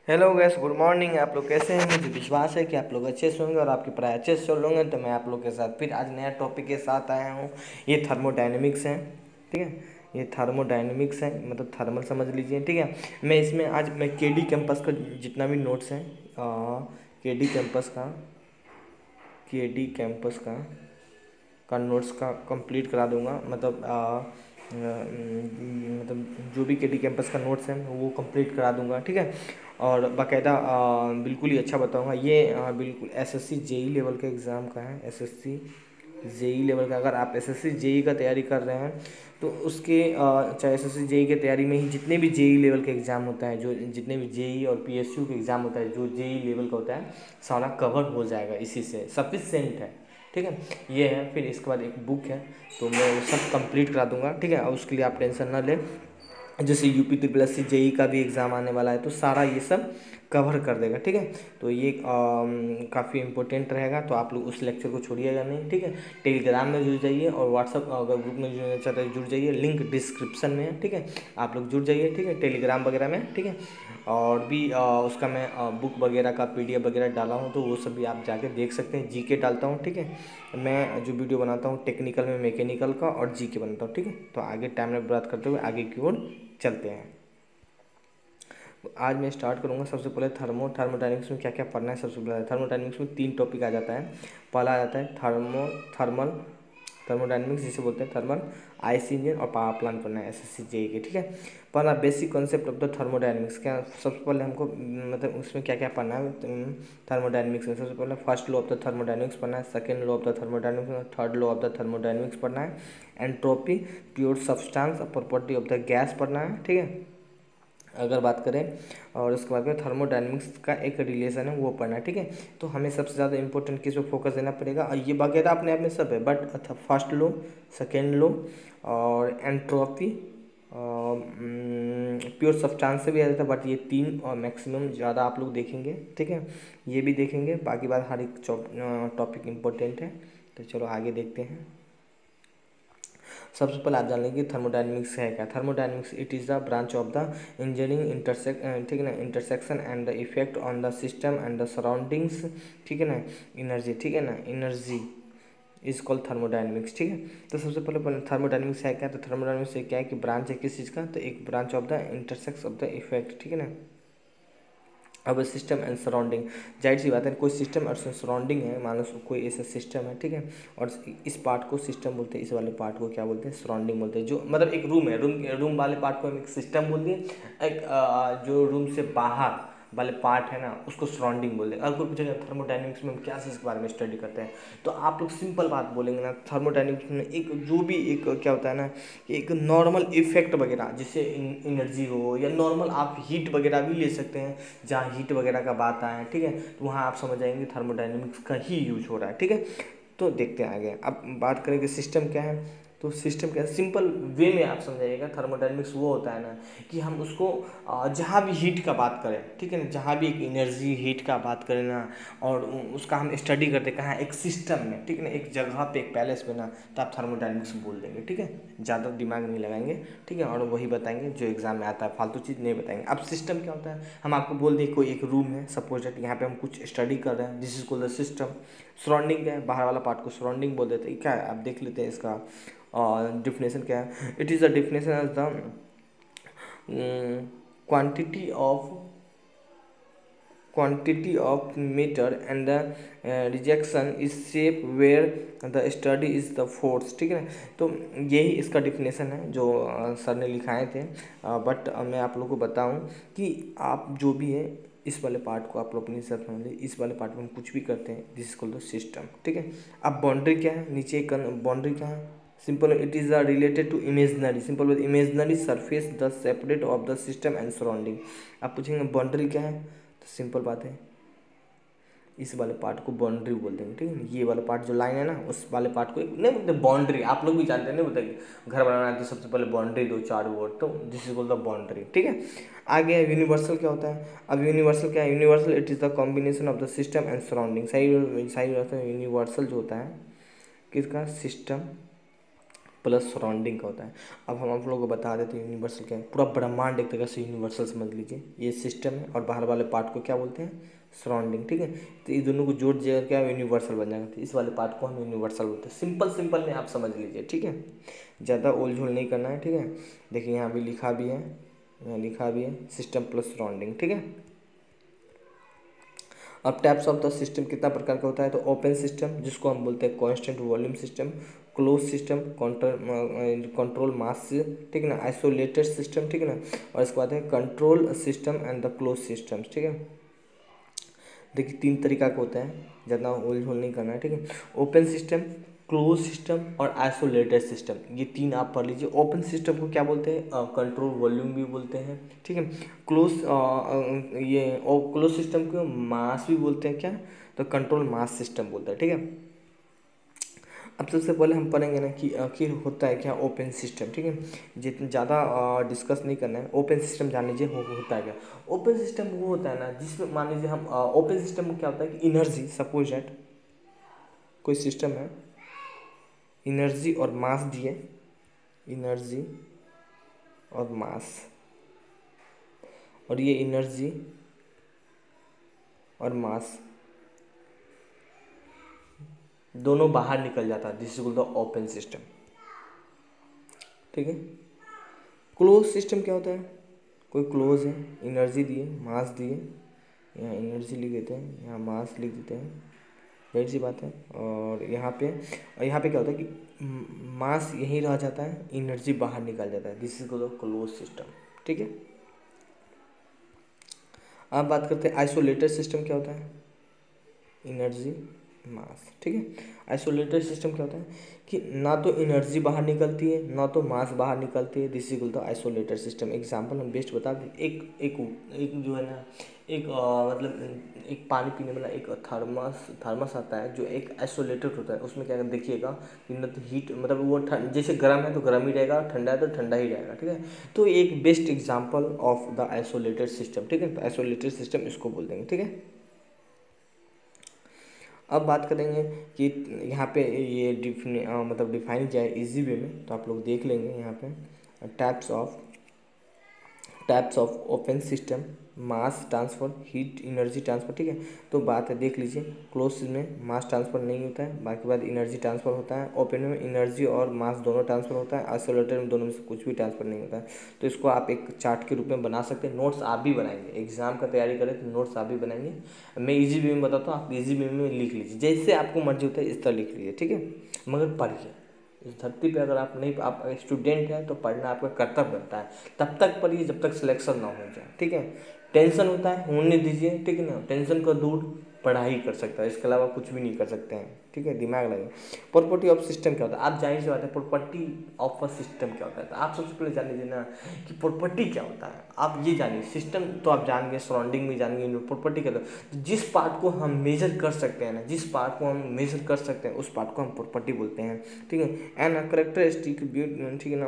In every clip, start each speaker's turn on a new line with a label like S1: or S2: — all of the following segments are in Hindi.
S1: Hello guys, good morning. आप लोग कैसे हैं? मुझे विश्वास है कि आप लोग अच्छे से होंगे और आपकी पढ़ाई अच्छे से चल रहे होंगे। तो मैं आप लोग के साथ फिर आज नया टॉपिक के साथ आया हूँ। ये थर्मोडायनेमिक्स है, ठीक है। ये थर्मोडायनेमिक्स है, मतलब थर्मल समझ लीजिए, ठीक है। मैं इसमें आज मैं केडी कैंपस का जितना भी नोट्स हैं, केडी कैंपस का केडी कैंपस का नोट्स का कंप्लीट करा दूंगा। मतलब जो भी केडी कैंपस का नोट्स है वो कंप्लीट करा दूंगा, ठीक है। और बाकायदा बिल्कुल ही अच्छा बताऊंगा। ये बिल्कुल एसएससी जेई लेवल के एग्ज़ाम का है। एसएससी जेई लेवल का, अगर आप एसएससी जेई का तैयारी कर रहे हैं तो उसके चाहे एसएससी जेई की तैयारी में ही जितने भी जेई लेवल के एग्ज़ाम होता है, जो जितने भी जेई और पीएसयू के एग्ज़ाम होता है, जो जेई लेवल का होता है, सारा कवर हो जाएगा इसी से, सफिशिएंट है, ठीक है। ये है। फिर इसके बाद एक बुक है, तो मैं वो सब कंप्लीट करा दूंगा, ठीक है। और उसके लिए आप टेंशन ना लें। जैसे UPSSS जेई का भी एग्ज़ाम आने वाला है, तो सारा ये सब कवर कर देगा, ठीक है। तो ये काफ़ी इंपॉर्टेंट रहेगा, तो आप लोग उस लेक्चर को छोड़िएगा नहीं, ठीक है। टेलीग्राम में जुड़ जाइए और व्हाट्सअप अगर ग्रुप में जुड़ना चाहते हैं जुड़ जाइए, लिंक डिस्क्रिप्शन में है, ठीक है। आप लोग जुड़ जाइए, ठीक है, टेलीग्राम वगैरह में, ठीक है। और भी उसका मैं बुक वगैरह का PDF वगैरह डाला हूँ, तो वो सब भी आप जाके देख सकते हैं। GK डालता हूँ, ठीक है। मैं जो वीडियो बनाता हूँ टेक्निकल में मैकेनिकल का और GK बनाता हूँ, ठीक है। तो आगे टाइम में बात करते हुए आगे की ओर चलते हैं। आज मैं स्टार्ट करूंगा। सबसे पहले थर्मोडायनेमिक्स में क्या क्या पढ़ना है। सबसे पहले थर्मोडायनेमिक्स में 3 टॉपिक आ जाता है। पहला आ जाता है थर्मल थर्मोडायनेमिक्स, जिसे बोलते हैं थर्मल, आईसी इंजन और पावर प्लांट पढ़ना है SSC JE के, ठीक है। पहला basic concept of the thermodynamics. क्या सबसे पहले हमको मतलब उसमें क्या क्या पढ़ना है थर्मोडायनेमिक्स में। सबसे पहले first law of the thermodynamics पढ़ना है, second law of the thermodynamics, third law of the thermodynamics पढ़ना है, एंट्रोपी, प्योर सब्सटेंस और प्रॉपर्टी ऑफ द गैस पढ़ना है, ठीक है, अगर बात करें। और उसके बाद में थर्मोडायनेमिक्स का एक रिलेशन है वो पढ़ना है, ठीक है। तो हमें सबसे ज़्यादा इंपॉर्टेंट किस पे फोकस देना पड़ेगा। और ये वगैरह अपने आप में सब है, but first law, second law और एंट्रोपी, प्योर सब्सटेंस से भी आ जाता है, बट ये 3 और मैक्सिमम ज़्यादा आप लोग देखेंगे, ठीक है। ये भी देखेंगे, बाकी बात हर एक टॉपिक इम्पोर्टेंट है। तो चलो आगे देखते हैं। सबसे पहले आप जान लेंगे थर्मोडायनेमिक्स है क्या। Thermodynamics it is the branch of the engineering ठीक है ना, intersection and the effect on the system and the surroundings, ठीक है ना, एनर्जी, ठीक है ना, एनर्जी इज कॉल्ड थर्मोडायनेमिक्स, ठीक है। तो सबसे पहले थर्मोडायनेमिक्स है क्या। तो थर्मोडायनेमिक्स क्या है कि ब्रांच है किस चीज़ का, तो एक branch of the intersects of the effect, ठीक है ना, अब सिस्टम एंड सराउंडिंग। जाहिर सी बात है, कोई सिस्टम और सराउंडिंग है, मान लो कोई ऐसा सिस्टम है, ठीक है, और इस पार्ट को सिस्टम बोलते हैं, इस वाले पार्ट को क्या बोलते हैं, सराउंडिंग बोलते हैं। जो मतलब एक रूम है, रूम वाले पार्ट को हम एक सिस्टम बोल दिए, एक जो रूम से बाहर वाले पार्ट है ना उसको सराउंडिंग बोलते हैं। अगर कोई पूछेगा थर्मोडायनेमिक्स में हम क्या चीज़ के बारे में स्टडी करते हैं, तो आप लोग सिंपल बात बोलेंगे ना, थर्मोडायनेमिक्स में एक जो भी एक क्या होता है ना, एक नॉर्मल इफेक्ट वगैरह, जिससे एनर्जी हो, या नॉर्मल आप हीट वगैरह भी ले सकते हैं, जहाँ हीट वगैरह का बात आया है, ठीक है, तो वहाँ आप समझ जाएंगे थर्मोडायनेमिक्स का ही यूज हो रहा है, ठीक है। तो देखते हैं आगे। अब बात करें कि सिस्टम क्या है। तो सिस्टम क्या है, सिंपल वे में आप समझाइएगा। थर्मोडायनेमिक्स वो होता है ना कि हम उसको जहाँ भी हीट का बात करें, ठीक है ना, जहाँ भी एक एनर्जी हीट का बात करें ना, और उसका हम स्टडी करते कहाँ, एक सिस्टम में, ठीक है ना, एक जगह पे, एक पैलेस पे ना, तो आप थर्मोडायनेमिक्स बोल देंगे, ठीक है। ज़्यादा दिमाग नहीं लगाएंगे, ठीक है, और वही बताएंगे जो एग्जाम में आता है, फालतू चीज़ नहीं बताएंगे। अब सिस्टम क्या होता है, हम आपको बोल दें कोई एक रूम है, सपोज दैट यहाँ पे हम कुछ स्टडी कर रहे हैं, this is called the system. Surrounding क्या है, बाहर वाला पार्ट को सराउंडिंग बोल देते हैं। क्या है आप देख लेते हैं इसका डिफिनेशन क्या है। It is the definition as the quantity of matter and the rejection is shape where the study is the force, ठीक है ना। तो यही इसका डिफिनेशन है जो सर ने लिखाए थे, बट मैं आप लोगों को बताऊं कि आप जो भी है इस वाले पार्ट को आप लोग अपनी हिसाब समझ लीजिए। इस वाले पार्ट में हम कुछ भी करते हैं, this is called the system, ठीक है। अब बाउंड्री क्या है, नीचे एक बाउंड्री क्या है, simple it is related to imaginary, simple with imaginary surface the separate of the system and surrounding. आप पूछेंगे बाउंड्री क्या है, तो सिंपल बात है, इस वाले पार्ट को बाउंड्री बोल देंगे, ठीक है। ये वाला पार्ट जो लाइन है ना, उस वाले पार्ट को नहीं बोलते बाउंड्री, आप लोग भी जानते हैं, नहीं बोलते घर बनाना है तो सबसे पहले बाउंड्री दो 4 वोट, तो दिस इज बोल द बाउंड्री, ठीक है। आगे यूनिवर्सल क्या होता है। अब यूनिवर्सल क्या है, universal it is the combination of the system and surrounding. सही यूनिवर्सल जो होता है किसका, सिस्टम प्लस सराउंडिंग का होता है। अब हम आप लोगों को बता देते हैं यूनिवर्सल क्या है। पूरा ब्रह्मांड एक तरह से यूनिवर्सल समझ लीजिए, ये सिस्टम है, और बाहर वाले पार्ट को क्या बोलते हैं, सराउंडिंग, ठीक है। तो इस दोनों को जोड़ दिया क्या यूनिवर्सल बन जाएगा, तो इस वाले पार्ट को हम यूनिवर्सल बोलते हैं। सिंपल सिंपल में आप समझ लीजिए, ठीक है, ज़्यादा ओलझोल नहीं करना है, ठीक है। देखिए यहाँ भी लिखा भी है, यहाँ लिखा भी है सिस्टम प्लस सराउंडिंग, ठीक है। अब टाइप्स ऑफ द सिस्टम कितना प्रकार का होता है, तो ओपन सिस्टम जिसको हम बोलते हैं constant volume system, close system control mass, ठीक है ना, आइसोलेटेड सिस्टम, ठीक है ना, और इसके बाद है control system and the close systems, ठीक है। देखिए 3 तरीका का होता है, ज़्यादा होल होल नहीं करना है, ठीक है। ओपन सिस्टम, क्लोज सिस्टम और आइसोलेटेड सिस्टम, ये 3 आप पढ़ लीजिए। ओपन सिस्टम को क्या बोलते हैं, कंट्रोल वॉल्यूम भी बोलते हैं, ठीक है। क्लोज ये क्लोज सिस्टम को मास भी बोलते हैं, क्या, तो कंट्रोल मास सिस्टम बोलते हैं, ठीक है। अब सबसे पहले हम पढ़ेंगे ना कि आखिर होता है क्या ओपन सिस्टम, ठीक है। जितना ज़्यादा डिस्कस नहीं करना है, ओपन सिस्टम जान लीजिए होता है क्या। ओपन सिस्टम वो होता है ना जिसमें मान लीजिए हम ओपन सिस्टम में क्या होता है कि एनर्जी, सपोज दैट कोई सिस्टम है, एनर्जी और मास दिए, एनर्जी और मास, और ये एनर्जी और मास दोनों बाहर निकल जाता है, this is called the open system, ठीक है। क्लोज सिस्टम क्या होता है, कोई क्लोज है, एनर्जी दिए, मास दिए, यहाँ एनर्जी लिख देते हैं, यहाँ मास लिख देते हैं, जाहिर सी बात है। और यहाँ पे क्या होता है कि मास यहीं रह जाता है, एनर्जी बाहर निकल जाता है, this is called the close system, ठीक है। अब बात करते हैं आइसोलेटेड सिस्टम क्या होता है, एनर्जी मास, ठीक है। आइसोलेटेड सिस्टम क्या होता है कि ना तो एनर्जी बाहर निकलती है ना तो मास बाहर निकलती है, this is called the isolated system. Example हम बेस्ट बता दें, एक जो है ना, एक मतलब एक पानी पीने वाला एक थर्मस आता है जो एक आइसोलेटेड होता है, उसमें क्या देखिएगा कि न तो हीट, मतलब वो जैसे गर्म है तो गर्म ही रहेगा, ठंडा है तो ठंडा ही रहेगा, ठीक है। तो एक best example of the isolated system, ठीक है, तो आइसोलेटेड सिस्टम इसको बोल देंगे, ठीक है। अब बात करेंगे कि यहाँ पे ये मतलब डिफाइन किया है इजी वे में, तो आप लोग देख लेंगे यहाँ पे types of open system, mass transfer, heat energy transfer, ठीक है। तो बात है देख लीजिए, क्लोज में मास ट्रांसफ़र नहीं होता है, बाकी बाद एनर्जी ट्रांसफ़र होता है, ओपन में एनर्जी और मास दोनों ट्रांसफ़र होता है, आइसोलेटेड में दोनों में से कुछ भी ट्रांसफ़र नहीं होता है। तो इसको आप एक चार्ट के रूप में बना सकते हैं, नोट्स आप भी बनाएंगे, एग्जाम का तैयारी करें तो नोट्स आप भी बनाएंगे। मैं ईजी वे में बताता हूँ, आप ईजी वे में लिख लीजिए, जैसे आपको मर्जी होता है इस तरह लिख लीजिए, ठीक है। मगर पढ़िए, इस धरती पे अगर आप स्टूडेंट हैं तो पढ़ना आपका कर्तव्य बनता है, तब तक पढ़िए जब तक सिलेक्शन ना हो जाए, ठीक है। टेंशन होता है होने दीजिए, ठीक है ना, टेंशन को दूर पढ़ाई कर सकता है, इसके अलावा कुछ भी नहीं कर सकते हैं, ठीक है, दिमाग लगे। प्रॉपर्टी ऑफ सिस्टम क्या होता है, आप जाहिर सी बात है प्रॉपर्टी ऑफ अ सिस्टम क्या होता है, तो आप सबसे पहले जान लीजिए ना कि प्रॉपर्टी क्या होता है। आप ये जानिए, सिस्टम तो आप जान गए, सराउंडिंग में जान गए, प्रॉपर्टी क्या होता है, जिस पार्ट को हम मेजर कर सकते हैं ना, जिस पार्ट को हम मेजर कर सकते हैं उस पार्ट को हम प्रॉपर्टी बोलते हैं, ठीक है। एंड करेक्टरिस्टिक, ठीक है ना,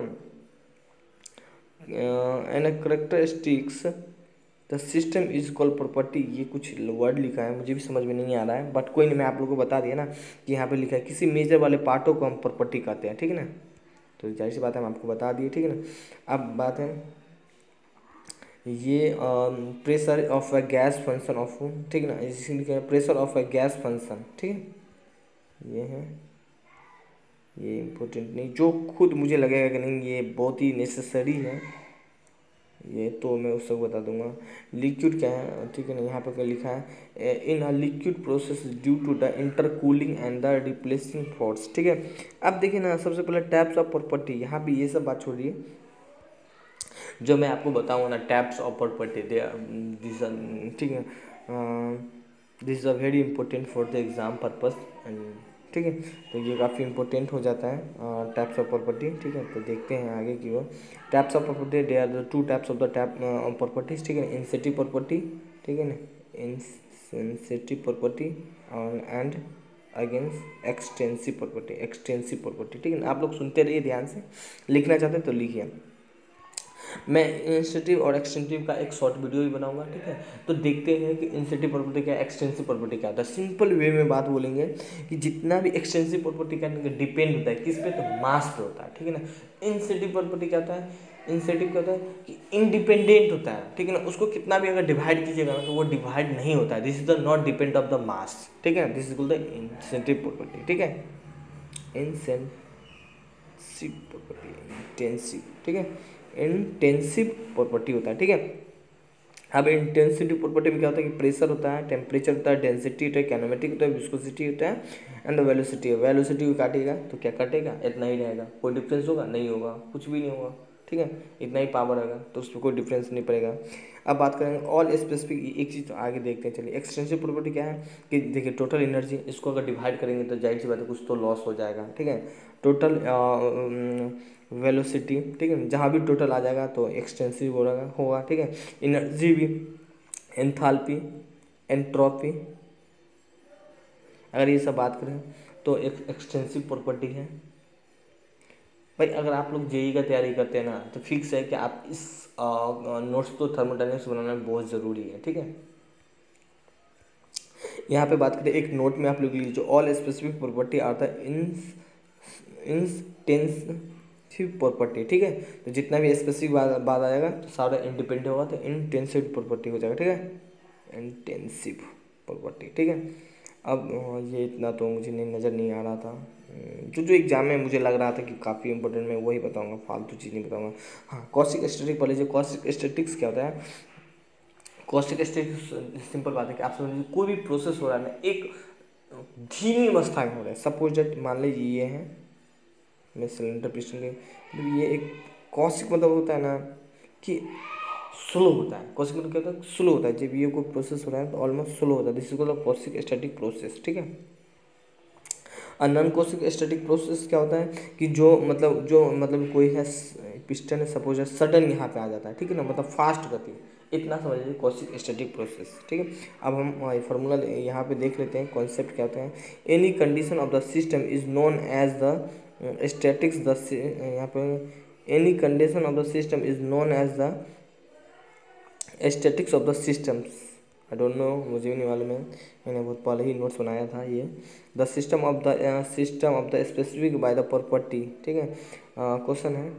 S1: and characteristics the system is called property, ये कुछ वर्ड लिखा है मुझे भी समझ में नहीं आ रहा है, बट कोई नहीं, मैं आप लोगों को बता दिया ना कि यहाँ पे लिखा है किसी मेजर वाले पार्टों को हम प्रॉपर्टी कहते हैं, ठीक है ना। तो जाहिर सी बात है हम आपको बता दिए, ठीक है ना। अब बात है ये pressure of a gas function of, ठीक है ना, इसी लिखा है pressure of a gas function, ठीक है। ये है, ये इम्पोर्टेंट नहीं, जो खुद मुझे लगेगा कि नहीं ये बहुत ही नेसेसरी है, ये तो मैं उस सब बता दूंगा। लिक्विड क्या है, ठीक है ना, यहाँ पर क्या लिखा है, in a liquid process due to the intercooling and the replacing force, ठीक है। अब देखिए ना, सबसे पहले टाइप्स ऑफ प्रॉपर्टी, यहाँ पे ये सब बात छोड़िए, जो मैं आपको बताऊँगा ना टाइप्स ऑफ प्रॉपर्टी, दिस, ठीक है, this is a very important for the exam purpose, ठीक है। तो ये काफ़ी इंपॉर्टेंट हो जाता है टाइप्स ऑफ प्रॉपर्टी, ठीक है। तो देखते हैं आगे की ओर। Types of property, they are the 2 types of the type properties, ठीक है, इंसेटिव प्रॉपर्टी, ठीक है ना, इंसेटिव property and against extensive property, ठीक है ना। आप लोग सुनते रहिए ध्यान से, लिखना चाहते हैं तो लिखिए। मैं इंस्टेटिव और एक्सटेंसिव का एक शॉर्ट वीडियो भी बनाऊंगा, ठीक है। तो देखते हैं कि इंस्टेटिव प्रॉपर्टी क्या है, एक्सटेंसिव प्रॉपर्टी क्या होता है। सिंपल वे में बात बोलेंगे कि जितना भी एक्सटेंसिव प्रॉपर्टी का डिपेंड होता है किस पे, तो मास पे होता है, ठीक है ना। इंस्टेटिव प्रॉपर्टी क्या होता है, इंस्टेटिव क्या होता है कि इंडिपेंडेंट होता है, ठीक है ना। उसको कितना भी अगर डिवाइड कीजिएगा ना तो वो डिवाइड नहीं होता है। This is the not depend of the mass, ठीक है। दिस इज कॉल्ड द इंस्टेटिव प्रॉपर्टी, ठीक है। इंटेंसिव प्रॉपर्टी, इंटेंसिव, ठीक है, इंटेंसिव प्रॉपर्टी होता है, ठीक है। अब इंटेंसिटी प्रॉपर्टी में क्या होता है कि प्रेशर होता है, टेम्परेचर होता है, डेंसिटी होता है, काइनेमेटिक होता है, विस्कोसिटी होता है एंड द वेलोसिटी है। वेलोसिटी को काटेगा तो क्या कटेगा, इतना ही रहेगा, कोई डिफरेंस होगा नहीं, होगा कुछ भी नहीं होगा, ठीक है। इतना ही पावर होगा तो उसमें कोई डिफरेंस नहीं पड़ेगा। अब बात करेंगे ऑल स्पेसिफिक, एक चीज़ तो आगे देखते हैं। चलिए एक्सटेंसिव प्रॉपर्टी क्या है कि देखिए टोटल एनर्जी, इसको अगर डिवाइड करेंगे तो जाहिर सी बात है कुछ तो लॉस हो जाएगा, ठीक है। टोटल वेलोसिटी, ठीक है, जहाँ भी टोटल आ जाएगा तो एक्सटेंसिव होगा, ठीक है। एनर्जी भी, एंथैल्पी, एंट्रोपी, अगर ये सब बात करें तो एक एक्सटेंसिव प्रॉपर्टी है। भाई अगर आप लोग जेई का तैयारी करते हैं ना तो फिक्स है कि आप इस नोट्स को थर्मोडायनेमिक्स बनाना बहुत ज़रूरी है, ठीक है। यहाँ पे बात करें एक नोट में आप लोग लीजिए, all specific property are the intensive property, ठीक है। तो जितना भी स्पेसिफिक बात आ जाएगा तो सारा इंडिपेंडेंट होगा तो इंटेंसिव प्रॉपर्टी हो जाएगा, ठीक है, इंटेंसिव प्रॉपर्टी, ठीक है। अब ये इतना तो मुझे नज़र नहीं आ रहा था, जो एग्जाम में मुझे लग रहा था कि काफ़ी इंपॉर्टेंट, मैं वही बताऊंगा, फालतू चीज़ नहीं बताऊंगा। हाँ, कॉस्टिक स्टैटिक पढ़ लीजिए। कॉस्टिक स्टैटिक्स क्या होता है, कॉस्टिक स्टैटिक्स सिंपल बात है कि आप समझ लीजिए कोई भी प्रोसेस हो रहा है ना एक धीमी अवस्था में हो रहा है। सपोज दैट मान लीजिए ये है, मैं सिलेंडर पिस्टन के मतलब ये एक कॉस्टिक मतलब होता है ना कि स्लो होता है। कॉस्टिक मतलब क्या होता है, स्लो होता है। जब ये कोई प्रोसेस हो रहा है तो ऑलमोस्ट स्लो होता है, this is called quasi static process, ठीक है। और नॉन कॉस्टिक स्टैटिक प्रोसेस क्या होता है कि जो मतलब कोई है पिस्टन है, सपोज है सडन यहाँ पे आ जाता है, ठीक है ना, मतलब फास्ट गति, इतना समझ लीजिए कॉस्टिक स्टैटिक प्रोसेस, ठीक है। अब हम फार्मूला यहाँ पे देख लेते हैं, कॉन्सेप्ट क्या होता है। Any condition of the system is known as the statics the, यहाँ पे any condition of the system is known as the statics of the systems. I don't know, मुझे भी नहीं मालूम है, मैंने बहुत पहले ही नोट्स बनाया था ये। The system of the specific by the property, ठीक है। क्वेश्चन है,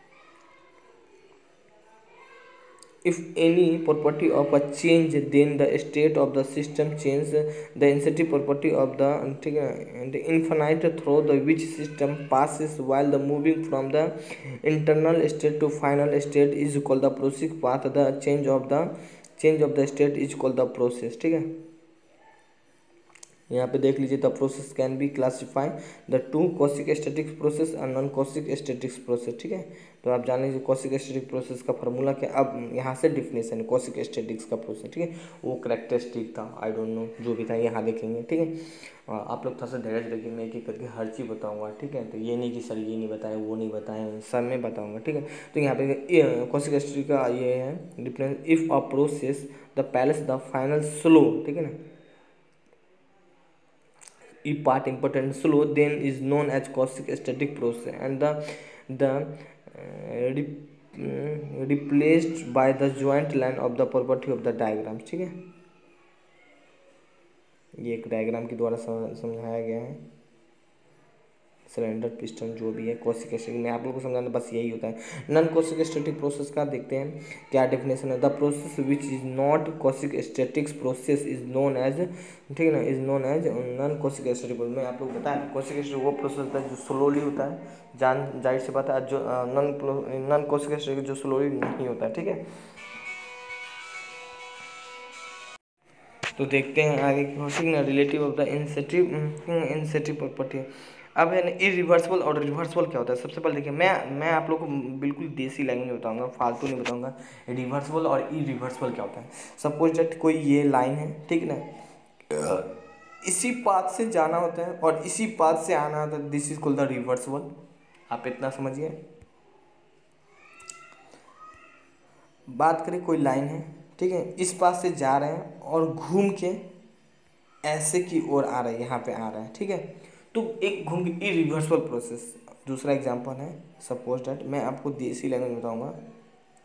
S1: if any property of a change then the state of the system change, the incentive property of the, ठीक है, the infinite through the which system passes while the moving from the internal state to final state is called the process path, the change of the state is called the process, ठीक है। यहाँ पे देख लीजिए, the process can be classify the to quasi statics process और नॉन कॉस्टिक स्टैटिक्स प्रोसेस, ठीक है। तो आप जान लीजिए कॉस्टिक स्टैटिक प्रोसेस का फार्मूला क्या। अब यहाँ से डिफिनेशन है कॉस्टिक स्टैटिक्स का प्रोसेस, ठीक है, वो करेक्टरिस्टिक था, आई डोंट नो जो भी था यहाँ देखेंगे, ठीक है। आप लोग थोड़ा सा धैर्य रखिए, मैं एक एक करके हर चीज़ बताऊँगा, ठीक है। तो ये नहीं कि सर ये नहीं बताए वो नहीं बताए, सब मैं बताऊँगा, ठीक है। तो यहाँ पे कॉस्टिक स्टैटिक का ये है difference, if a process the place the final slow, ठीक है ना, E part important slow then is known as caustic static process and replaced by the joint line of the property of the diagram, ठीक है। ये एक डायग्राम के द्वारा समझाया गया है। सिलेंडर पिस्टन जो भी है कॉस्टिक स्टैटिक में आप लोगों को समझाना बस यही होता है। नॉन कॉस्टिक स्टैटिक प्रोसेस का देखते हैं क्या डेफिनेशन है। The process which is not quasi statics process is known as, ठीक है ना, is known as non quasi static. मैं आप लोग बताएं कॉस्टिक स्टैटिक वो प्रोसेस होता है जो स्लोली होता है, जाहिर सी बात है, जो नॉन कॉस्टिक स्टैटिक जो स्लोली नहीं होता है, ठीक है। तो देखते हैं आगे ना रिलेटिव ऑफ द इंसेटिव प्रॉपर्टी। अब है ना इरिवर्सिबल और रिवर्सिबल क्या होता है। सबसे पहले देखिए मैं आप लोग को बिल्कुल देसी लैंग्वेज में बताऊंगा, फालतू नहीं बताऊंगा। रिवर्सिबल और इरिवर्सिबल क्या होता है। सपोज दैट कोई ये लाइन है, ठीक है ना, इसी पाथ से जाना होता है और इसी पाथ से आना होता है, this is called the reversible. आप इतना समझिए। बात करें कोई लाइन है, ठीक है, इस पाथ से जा रहे हैं और घूम के ऐसे की ओर आ रहा है, यहाँ पे आ रहा है, ठीक है। तो एक घूम के इरिवर्सिबल प्रोसेस। दूसरा एग्जांपल है, सपोज दैट मैं आपको देसी लैंग्वेज में बताऊंगा,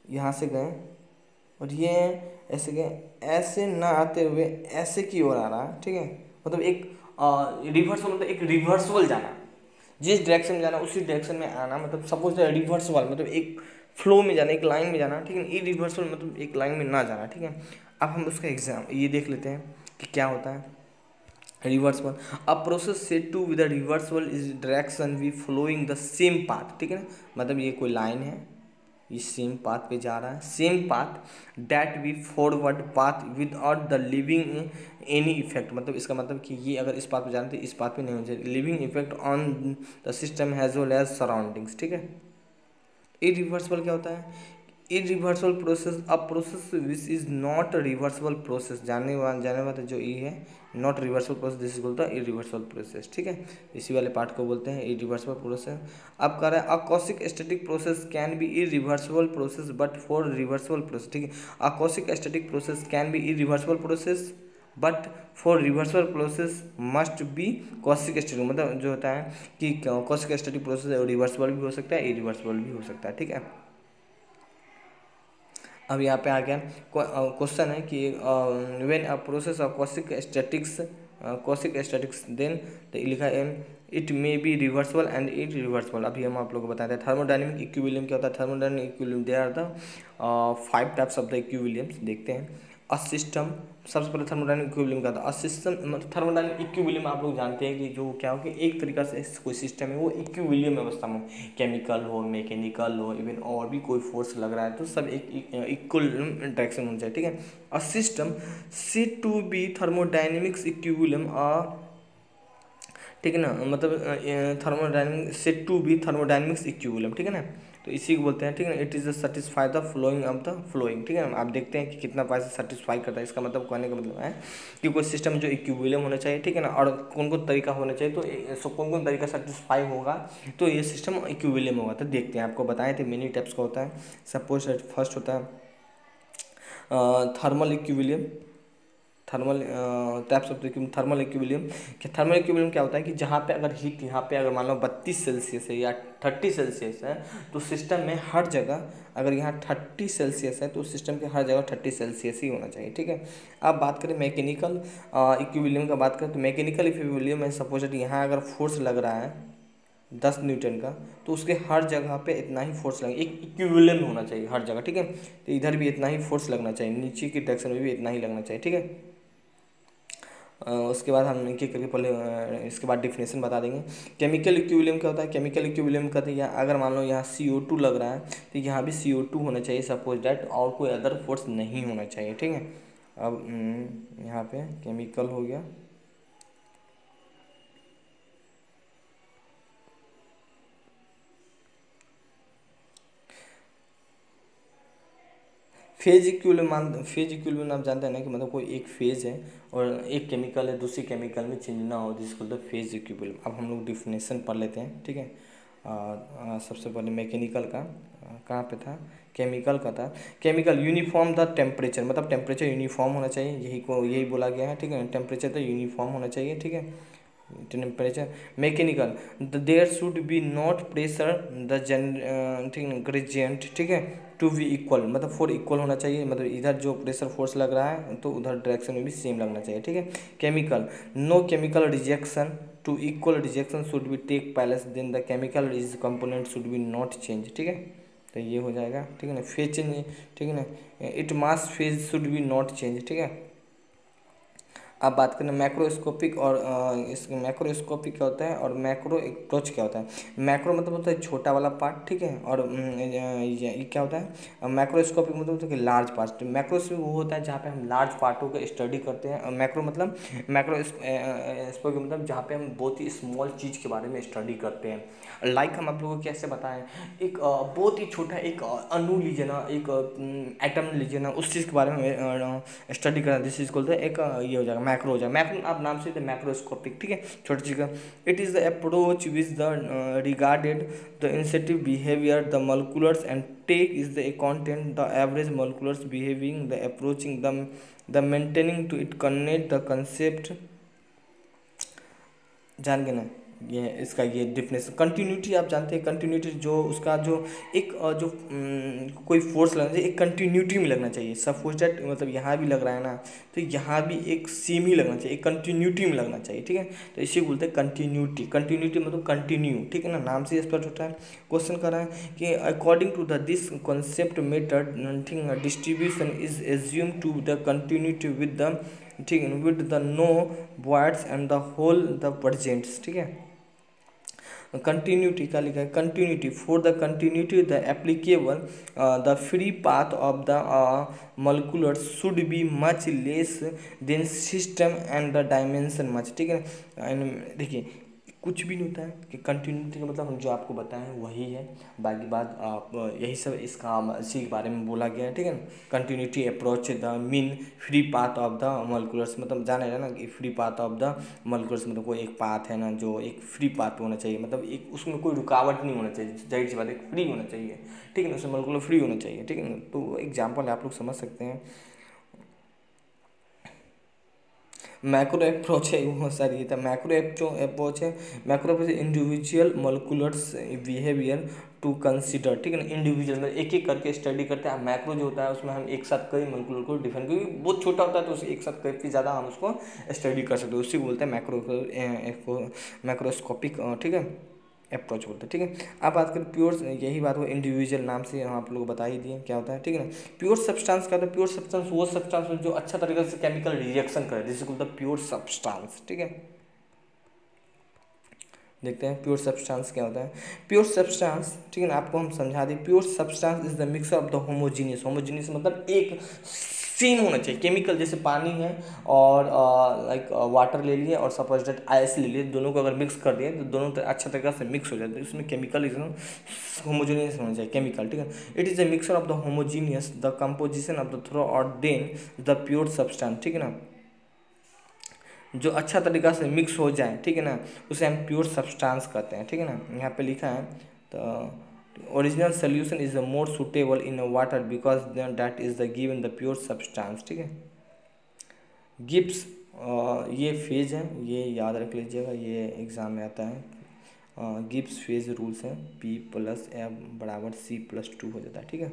S1: यहाँ से गए और ये ऐसे गए, ऐसे ना आते हुए ऐसे की ओर आ रहा है, ठीक है। मतलब एक रिवर्सल, मतलब एक रिवर्सल जाना, जिस डायरेक्शन में जाना उसी डायरेक्शन में आना, मतलब सपोज रिवर्सल मतलब एक फ्लो में जाना, एक लाइन में जाना, ठीक है। ई रिवर्सल मतलब एक लाइन में ना जाना, ठीक है। अब हम उसका एग्जाम ये देख लेते हैं कि क्या होता है reversal. A process set to with reversal is direction we flowing the same path, ठीक है ना। मतलब ये कोई लाइन है, ये सेम पाथ पे जा रहा है, same path that we forward path without the leaving any effect. मतलब इसका मतलब कि ये अगर इस पाथ पे जाना तो इस पाथ पे नहीं होना चाहिए, leaving effect on the system has well as surroundings, ठीक है। इरिवर्सिबल क्या होता है? Irreversible process, a process which is not reversible process, जाने वाला जो ई है, not reversible process, this is बोलता है इरिवर्सिबल प्रोसेस, ठीक है। इसी वाले पार्ट को बोलते हैं इरिवर्सिबल प्रोसेस। अब कह रहा है a quasi static process can be irreversible process but for reversible process, ठीक है। A quasi static process can be irreversible process but for reversal process must be quasi static, मतलब जो होता है कि कॉशिक स्टैटिक प्रोसेस रिवर्सिबल भी हो सकता है, इरिवर्सिबल भी हो सकता है, ठीक है। अब यहाँ पे आ गया क्वेश्चन है कि when a process of quasi statics then लिखा है it may be reversible and it reversible. अभी हम आप लोगों को बताते हैं थर्मोडायनेमिक इक्विलिब्रियम क्या होता है। Thermodynamic equilibrium they are the 5 types of the equilibriums, देखते हैं। अ सिस्टम, सबसे पहले थर्मोडायनेमिक इक्विलिब्रियम का था। अ सिस्टम मतलब थर्मोडायनेमिक इक्विलिब्रियम आप लोग जानते हैं कि जो क्या हो कि एक तरीका से कोई सिस्टम है वो इक्विलिब्रियम अवस्था में, केमिकल हो, मैकेनिकल हो, इवन और भी कोई फोर्स लग रहा है तो सब एक इक्वल डायरेक्शन होना चाहिए, ठीक है। A system said to be thermodynamics equilibrium, ठीक है ना, मतलब thermodynamic said to be thermodynamics equilibrium, ठीक है ना। तो इसी को बोलते हैं, ठीक है ना। It is satisfy the flowing of the flowing, ठीक है ना। आप देखते हैं कि कितना पास सेटिस्फाई करता है, इसका मतलब कहने का मतलब है कि कोई सिस्टम जो इक्विलिब्रियम होना चाहिए, ठीक है ना। और कौन कौन तरीका होना चाहिए, तो कौन कौन तरीका सेटिस्फाई होगा तो ये सिस्टम इक्विलिब्रियम होगा। तो देखते हैं, आपको बताए थे मेनी टाइप्स का होता है। सपोज फर्स्ट होता है thermal equilibrium, thermal types of thermal equilibrium. Thermal equilibrium क्या होता है कि जहाँ पे अगर हीट यहाँ पे अगर मान लो 32 सेल्सियस है या 30 सेल्सियस है तो सिस्टम में हर जगह, अगर यहाँ 30 सेल्सियस है तो सिस्टम के हर जगह 30 सेल्सियस ही होना चाहिए, ठीक है। अब बात करें मैकेनिकल इक्विलिब्रियम का, बात करें तो मैकेनिकल इक्विलिब्रियम में सपोज यहाँ अगर फोर्स लग रहा है 10 न्यूटन का तो उसके हर जगह पे इतना ही फोर्स लगे, एक इक्विलिब्रियम होना चाहिए हर जगह, ठीक है। तो इधर भी इतना ही फोर्स लगना चाहिए, नीचे की डायरेक्शन में भी इतना ही लगना चाहिए, ठीक है। उसके बाद हम इनके करके पहले इसके बाद डिफिनेशन बता देंगे। केमिकल इक्विलिब्रियम क्या होता है? केमिकल इक्विलिब्रियम का तो यहाँ अगर मान लो यहाँ CO2 लग रहा है तो यहाँ भी CO2 होना चाहिए सपोज डैट, और कोई अदर फोर्स नहीं होना चाहिए, ठीक है। अब यहाँ पे केमिकल हो गया, फेज इक्विलिब्रियम आप जानते हैं ना कि मतलब कोई एक फेज है और एक केमिकल है दूसरी केमिकल में चेंज ना हो, जिसको बोलते हैं फेज इक्विलिब्रियम। अब हम लोग डिफिनेशन पढ़ लेते हैं, ठीक है। सबसे पहले मैकेनिकल का कहाँ पे था, केमिकल का था। केमिकल यूनिफॉर्म द टेम्परेचर, मतलब टेम्परेचर यूनिफॉर्म होना चाहिए, यही बोला गया है, ठीक है। टेम्परेचर तो यूनिफॉर्म होना चाहिए, ठीक है। Temperature mechanical there should be not pressure the gradient, ठीक है, टू बी इक्वल, मतलब फोर इक्वल होना चाहिए, मतलब इधर जो प्रेशर फोर्स लग रहा है तो उधर डायरेक्शन में भी सेम लगना चाहिए, ठीक है। Chemical no chemical reaction to equal reaction should be take place then the chemical is component should be not change, ठीक है। तो ये हो जाएगा, ठीक है ना। फेज चेंज, ठीक है ना। It mass phase should be not change, ठीक है। अब बात करें मैक्रोस्कोपिक और इस मैक्रोस्कोपिक क्या होता है और मैक्रो अप्रोच क्या होता है। मैक्रो मतलब होता है छोटा वाला पार्ट, ठीक है। और ये क्या होता है मैक्रोस्कोपिक मतलब होता है कि लार्ज पार्ट। मैक्रोस्कोपिक वो होता है जहाँ पे हम लार्ज पार्टों का स्टडी करते हैं, और मैक्रो मतलब मैक्रोस्कोपिक मतलब जहाँ पे हम बहुत ही स्मॉल चीज़ के बारे में स्टडी करते हैं। लाइक हम आप लोगों को कैसे बताएं, एक बहुत ही छोटा एक अणु लीजिए ना, एक एटम लीजिए ना, उस चीज़ के बारे में स्टडी करना, जिस चीज़ को बोलते हैं एक ये हो जाएगा मैक्रो हो जाएगा। मैक्रो आप नाम से मैक्रोस्कोपिक, ठीक है, छोटी चीज़ का। It is the approach which the regarded the इंसेटिव behaviour the molecules and take is the content the average molecules behaving the approaching the maintaining to it connect the concept, जान गए ना। ये इसका ये डिफिनेशन। कंटिन्यूटी आप जानते हैं, कंटिन्यूटी जो उसका जो एक कोई फोर्स लगना चाहिए, एक कंटिन्यूटी में लगना चाहिए। सपोज दैट मतलब यहाँ भी लग रहा है ना, तो यहाँ भी एक सेम ही लगना चाहिए, एक कंटिन्यूटी में लगना चाहिए, ठीक है। तो इसी को बोलते हैं कंटिन्यूटी। कंटिन्यूटी मतलब कंटिन्यू, ठीक है ना, नाम से स्पष्ट होता है। क्वेश्चन कर रहा है कि according to the this concept method, ठीक है, distribution is assume to the continuity with the, ठीक है, with the no voids and the hole the presents, ठीक है। कंटिन्यूटी का लिखा है, continuity for the continuity the applicable the free path of the molecules should be much less than system and the dimension much, ठीक है। देखिए कुछ भी नहीं होता है कि कंटिन्यूटी का मतलब हम जो आपको बताएं वही है, बाकी बात आप यही सब इसका इसी के बारे में बोला गया है, ठीक है ना। Continuity approach the mean free path of the molecules, मतलब जाना है ना कि free path of the molecules मतलब कोई एक पाथ है ना जो एक फ्री पाथ होना चाहिए, मतलब एक उसमें कोई रुकावट नहीं होना चाहिए, जाहिर सी बात है फ्री होना चाहिए, ठीक है ना, उसमें मॉलिक्यूल फ्री होना चाहिए, ठीक है ना। तो एग्जाम्पल आप लोग समझ सकते हैं। मैक्रो अप्रोच है वो, सर ये था मैक्रो अप्रोच है। Macro approach individual molecules behaviour to consider, ठीक है ना, इंडिविजुअल में एक एक करके स्टडी करते हैं। मैक्रो जो होता है उसमें हम एक साथ कई मोलिकुलर को डिफाइन, क्योंकि बहुत छोटा होता है तो उसे एक साथ कई ज़्यादा हम उसको स्टडी कर सकते हैं, उसी को बोलते हैं मैक्रोस्कोपिक, ठीक है, अप्रोच बोलते हैं, ठीक है। अब बात करें प्योर, यही बात वो इंडिविजुअल नाम से हम आप लोग बता ही दिए क्या होता है, ठीक है ना। प्योर सब्सटेंस का, तो प्योर सब्सटेंस वो सब्सटेंस जो अच्छा तरीके से केमिकल रिएक्शन करे, जिसको बोलते हैं प्योर सब्सटेंस, ठीक है। देखते हैं प्योर सब्सटेंस क्या होता है। प्योर सब्सटेंस, ठीक है ना, आपको हम समझा दें। Pure substance is the mixture of the homogeneous, homogeneous मतलब एक सेम होना चाहिए केमिकल, जैसे पानी है और लाइक वाटर ले लिए और सपोज दैट आइस ले लिए, दोनों को अगर मिक्स कर दिए तो दोनों अच्छा तरीके से मिक्स हो जाते हैं, इसमें केमिकल होमोजीनियस होना चाहिए केमिकल, ठीक है। It is a mixture of the homogeneous the composition of the through और देन द प्योर सब्सटेंस, ठीक है ना, जो अच्छा तरीका से मिक्स हो जाए, ठीक है ना, उसे हम प्योर सब्सटेंस कहते हैं, ठीक है ना। यहाँ पे लिखा है तो original solution is the more suitable in water because that is the given the pure substance, ठीक है। गिब्स, ये फेज है, ये याद रख लीजिएगा, ये एग्जाम में आता है। गिब्स फेज रूल्स हैं, P + F = C+2 हो जाता है, ठीक है।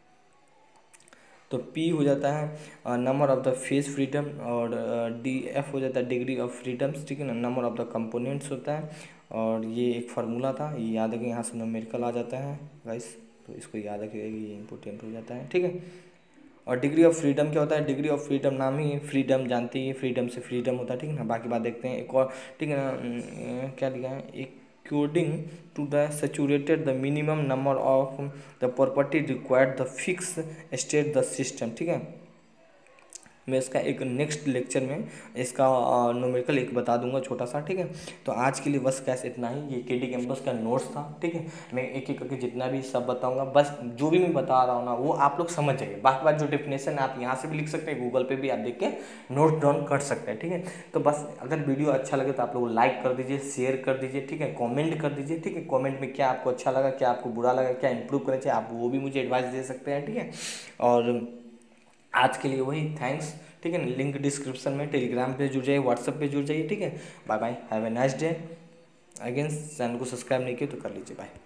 S1: तो P हो जाता है number of the phase freedom और DF हो जाता है डिग्री ऑफ फ्रीडम्स, ठीक है ना, नंबर ऑफ द कंपोनेंट्स होता है। और ये एक फार्मूला था, ये याद रखें, यहाँ से न्यूमेरिकल आ जाता है गाइस, तो इसको याद रखिएगा, ये इंपॉर्टेंट हो जाता है, ठीक है। और डिग्री ऑफ फ्रीडम क्या होता है, डिग्री ऑफ फ्रीडम नाम ही फ्रीडम जानते ही, फ्रीडम से फ्रीडम होता है, ठीक है ना। बाकी बात देखते हैं एक और, ठीक है ना, क्या लिखा है, according to the saturated the minimum number of the property required the fix state the system, ठीक है। मैं इसका एक नेक्स्ट लेक्चर में इसका न्यूमेरिकल एक बता दूंगा छोटा सा, ठीक है। तो आज के लिए बस कैसे इतना ही, ये केडी कैंपस का नोट्स था, ठीक है। मैं एक एक करके जितना भी सब बताऊंगा, बस जो भी मैं बता रहा हूँ ना वो आप लोग समझ जाइए। बाकी बात जो डेफिनेशन आप यहाँ से भी लिख सकते हैं, गूगल पे भी आप देख के नोट डाउन कर सकते हैं, ठीक है। तो बस अगर वीडियो अच्छा लगे तो आप लोग लाइक कर दीजिए, शेयर कर दीजिए, ठीक है, कॉमेंट कर दीजिए, ठीक है। कॉमेंट में क्या आपको अच्छा लगा, क्या आपको बुरा लगा, क्या इंप्रूव करना चाहिए, आप वो भी मुझे एडवाइस दे सकते हैं, ठीक है। और आज के लिए वही, थैंक्स, ठीक है ना। लिंक डिस्क्रिप्शन में, टेलीग्राम पे जुड़ जाइए, व्हाट्सएप पे जुड़ जाइए, ठीक है। Bye bye, have a nice day. Again channel को सब्सक्राइब नहीं किया तो कर लीजिए, बाय।